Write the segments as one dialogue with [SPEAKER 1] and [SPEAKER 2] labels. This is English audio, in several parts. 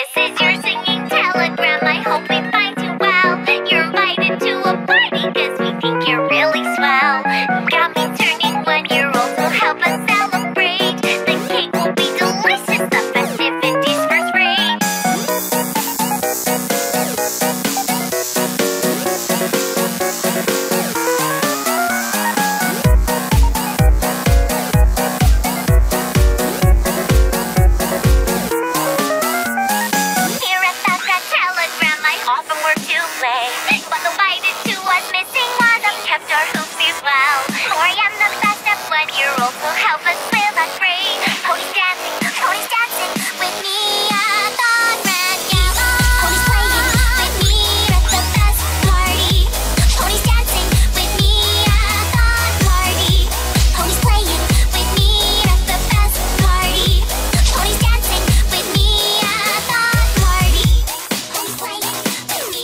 [SPEAKER 1] This is your singing telegram. I hope we find you well. You're invited to a party cause we think you're really swell. Got me turning 1 year old, so help us celebrate. The cake will be delicious, the festivities first rate. But invited to us missing one of kept our hoops as well. Tori, I'm the best at 1 year old, so help us with that great. Pony's dancing with me at the grand gala. Pony's playing with me at the best party. Pony's dancing with me at the party. Pony's playing with me at the best party. Pony's dancing with me at the party. Pony's playing with me.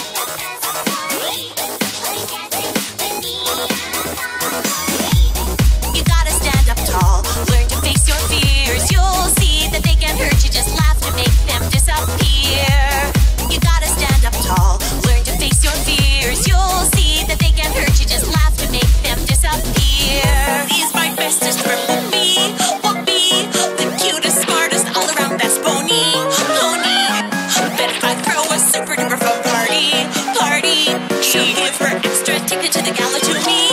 [SPEAKER 2] You gotta stand up tall, learn to face your fears. You'll see that they can't hurt you, just laugh to make them disappear. You gotta stand up tall, learn to face your fears. You'll see that they can't hurt you, just laugh to make them disappear. He's my bestest friend, Whoopi, the cutest, smartest, all around best pony. Bet if I throw a super duper fun party, she'll give her extra ticket to the gala to me.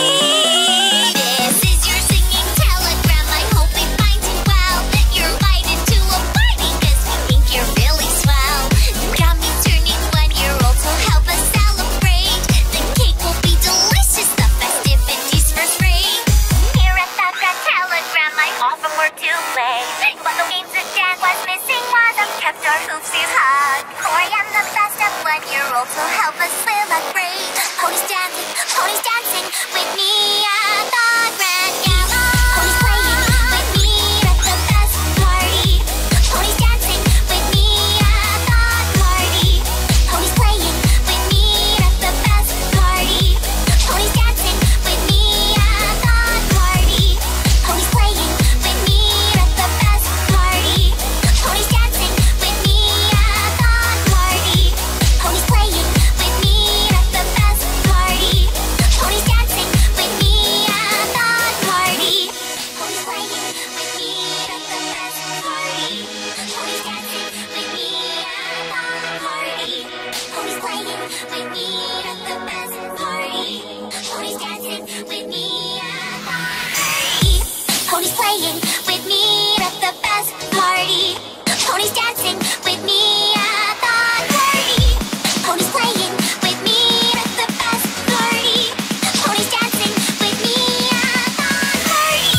[SPEAKER 1] But the games that Dan was missing was kept our hoopsies hot. Tori, I'm the best at 1 year old, so help us feel that great. Pony's dancing with me at the grand gala. Pony's playing with me at the best party. Pony's dancing with me at the party. Pony's playing with me at the best party. Pony's dancing with me at the party. Pony's playing with me at the best party. Pony's dancing with me at the party. Pony's playing with me at the best party. Pony's dancing with me at the party. Pony's playing with me at the best party. Pony's dancing with me at the party. Pony's playing with me at the best party. Pony's dancing with me at the party. Pony's playing with me at the best party. Pony's dancing with me at the party. Pony's playing with me at the best party. Pony's dancing with me at the party.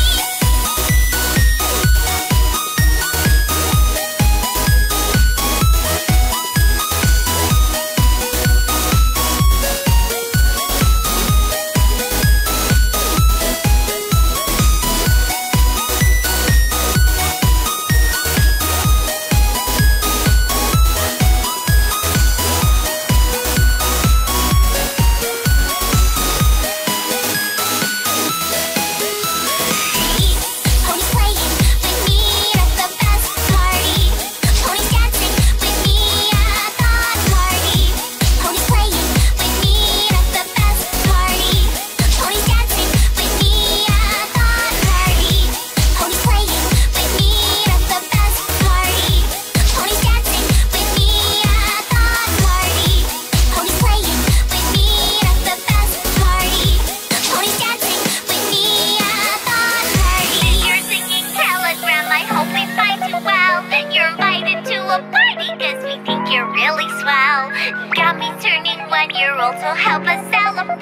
[SPEAKER 1] Pony's playing with me at the best party. Pony's dancing with me at the party. Pony's playing with me at the best party. Pony's dancing with me at the party. Pony's playing with me at the best party. Pony's dancing with me at the party. Pony's playing with me at the best party. Pony's dancing with me at the party. You're singing telegram. I hope we find you well. You're invited to a party cause we think you're really swell. Got me turning 1 year old, so help us celebrate.